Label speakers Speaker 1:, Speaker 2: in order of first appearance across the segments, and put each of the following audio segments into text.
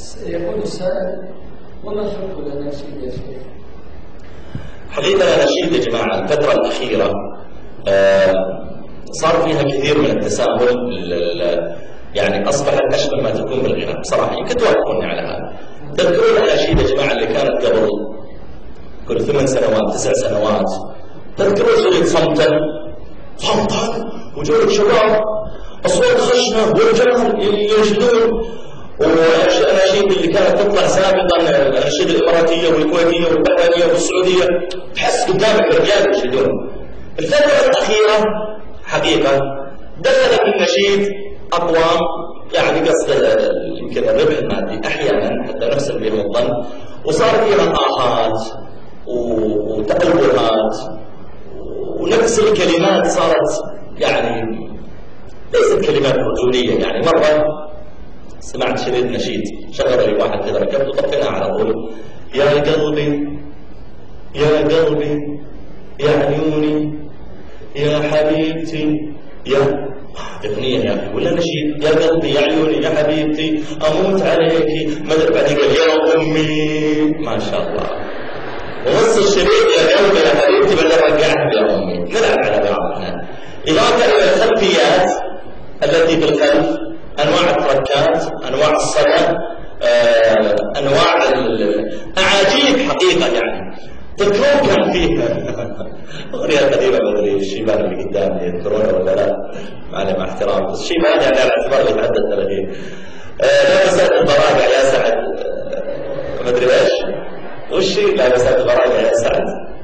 Speaker 1: يقول السائل: وما حكم الأناشيد يا شيخ؟
Speaker 2: حقيقة الأناشيد يا جماعة الفترة الأخيرة صار فيها كثير من التساهل، يعني أصبحت أشبه ما تكون بالغناء بصراحة. يمكن توافقوني على هذا. تذكرون الأناشيد يا جماعة اللي كانت قبل كل 8 سنوات 9 سنوات؟ تذكرون شريط صمتا وجود شباب أصوات خشنة ورجال ينشدون، والأناشيد اللي كانت تطلع سابقا الأناشيد الإماراتية والكويتية والبحرينية والسعودية تحس قدامك رجال ينشدون. الفترة الأخيرة حقيقة دخل في النشيد أقوام يعني قصد يمكن الربح المادي أحيانا حتى نفس بهم الظن، وصار فيها آهات وتأولات، ونفس الكلمات صارت يعني ليست كلمات رجولية. يعني مرة سمعت شريط نشيد شغل لي واحد كذا ركبت وطفيناه على طول: يا قلبي يا قلبي يا عيوني يا حبيبتي يا أغنية يا أخي ولا نشيد. يا قلبي يا عيوني يا حبيبتي أموت عليكي مدى بعدين قال يا أمي. ما شاء الله. ونص الشريط يا قلبي يا حبيبتي بدل رجعت يا أمي. نلعب على بعضنا. إضافة إلى الخلفيات التي بالخلف، أنواع التركات، أنواع الصدى، أنواع الأعاجيب حقيقة. يعني تذكرون كان فيه أغنية قديمة ما أدري الشيبان اللي قدامي يذكرونها ولا لا، مع احترام، بس الشيبان يعني على اعتبار اللي يتعدى 30. لابسات البراقع يا سعد، ما أدري إيش وش لابسات البراقع يا سعد؟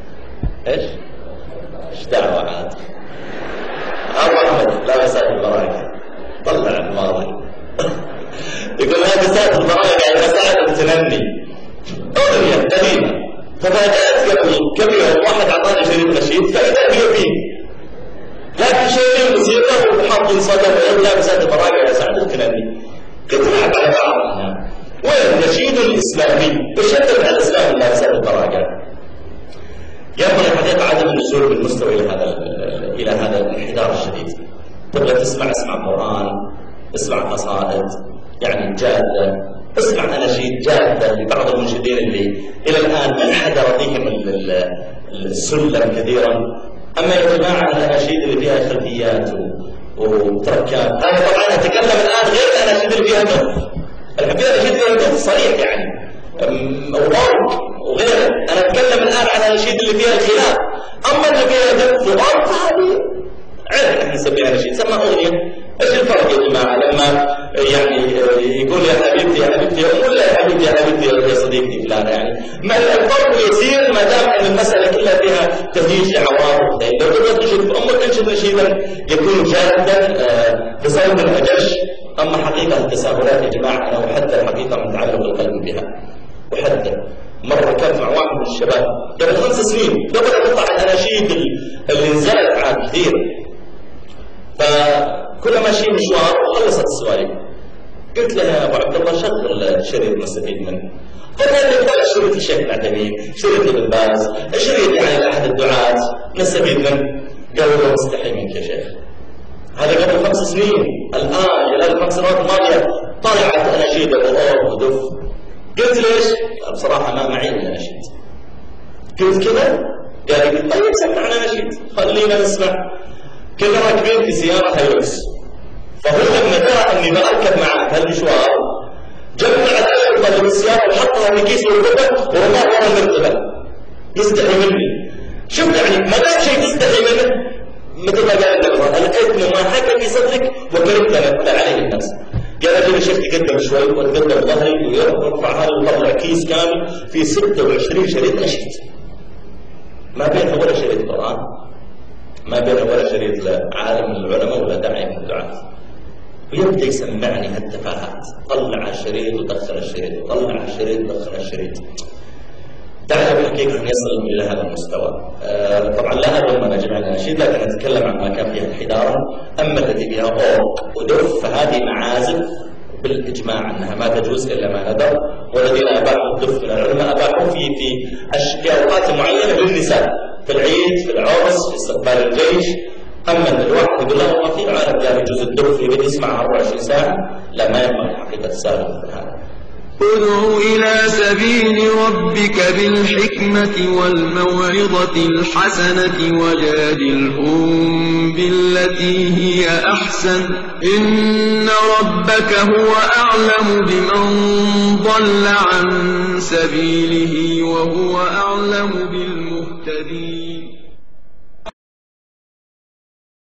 Speaker 2: إيش دعوة عاد؟ أبو أحمد لابسات البراقع طلع الماضي. يقول لابسات البراقع يا سعد تنمي. أغنية قديمة. فبدأت قبل كم يوم واحد أعطاني شريط نشيد فإذا هي فيه، لكن شيء الموسيقى وحاطين صدى ويقول لابسات البراقع يا سعد الكناني. قلت نلعب على بعضنا. وين النشيد الإسلامي؟ بشدة على الإسلام لابسات البراقع. ينبغي حقيقة عدم النزول بالمستوى إلى هذا الانحدار الشديد. تبغى تسمع اسمع قرآن، اسمع قصائد يعني جادة، اسمع أناشيد جادة لبعض المنشدين اللي إلى الآن انحدر بهم السلم كثيرا. أما يا جماعة الأناشيد اللي فيها خلفيات وتركات، أنا طبعا أتكلم الآن غير الأناشيد اللي فيها دف. الأناشيد فيها دف صريح يعني وضرب وغيره. أنا أتكلم الآن عن الأناشيد اللي فيها الخلاف. أما اللي فيها دف وضرب هذه عرف احنا نسميها نشيد، سمى أغنية. ايش الفرق يا جماعة لما يعني يقول يا حبيبتي يا حبيبتي ولا يا حبيبتي يا حبيبتي يا صديقتي فلان؟ يعني ما الفرق يسير ما دام ان المسألة كلها فيها تهييج لعواطف. لو تبغى تنشد امك تنشد نشيدا يكون جادا بصوت اجش. اما حقيقة التساهلات يا جماعة انا احذر حقيقة من تعلق القلب بها. احذر. مرة كانت مع واحد من الشباب قبل 5 سنين قبل ان تطلع الاناشيد اللي نزلت عاد كثير، فكنا ماشيين مشوار وخلصت السواليف. قلت له يا ابو عبد الله شغل شريط نستفيد منه. فقال لي طلع شريط الشيخ العثيمين، شريط ابن باز، شريط يعني احد الدعاة نستفيد منه. قال له مستحي منك يا شيخ. هذا قبل 5 سنين. الان خلال 5 سنوات الماضيه طلعت اناشيد وأورب ودف. قلت ليش؟ بصراحه ما معي الا اناشيد. قلت كذا؟ قال لي طيب سمعنا اناشيد خلينا نسمع. كنا راكبين في سيارة هيلوكس، فهو لما ترى اني بركب معه هالمشوار جمع الأشرطة اللي بالسيارة وحطها في كيس الركبة ورماها ورا المرتبة يستحي مني. شوف يعني ما دام شيء تستحي منه مثل ما قال النبي الإثم ما حكى في صدرك وكرهت ان يطلع عليه الناس. قال اجل الشيخ تقدم شوي وتقدم ظهري ويرفع هذا ويطلع كيس كامل في 26 شريط نشيد، ما بينها ولا شريط قرآن، ما بينه ولا شريط لعالم من العلماء ولا داعي من الدعاة. ويبدأ يسمعني هالتفاهات، طلع الشريط ودخل الشريط، طلع الشريط ودخل الشريط. تعجب الحقيقة أن يصل إلى هذا المستوى. طبعا لا ألوم من جميع الأناشيد، لكن أتكلم عن ما كان فيها انحدارا. أما التي فيها أورق ودف فهذه معازف بالإجماع أنها ما تجوز إلا ما ندر، والذين أباحوا الدف من العلماء أباحوا في أوقات معينة للنساء، في العيد، في العرس، في استقبال الجيش. أما الواحد يقول له ما في عالم قال يجوز الدف يبي يسمع 24 ساعة، لا ما ينبغي حقيقة السالفة مثل هذا.
Speaker 3: ادع إلى سبيل ربك بالحكمة والموعظة الحسنة وجادلهم بالتي هي أحسن إن ربك هو أعلم بمن ضل عن سبيله وهو أعلم بالمهتدين